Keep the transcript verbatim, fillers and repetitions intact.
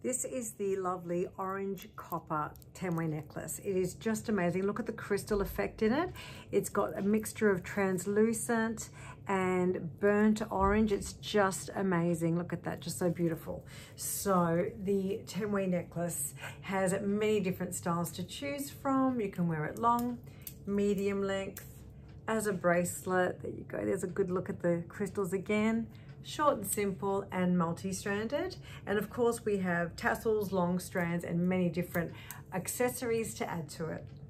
This is the lovely orange copper ten-way necklace. It is just amazing. Look at the crystal effect in it. It's got a mixture of translucent and burnt orange. It's just amazing. Look at that, just so beautiful. So the ten-way necklace has many different styles to choose from. You can wear it long, medium length, as a bracelet. There you go. There's a good look at the crystals again. Short and simple and multi-stranded. And of course we have tassels, long strands, and many different accessories to add to it.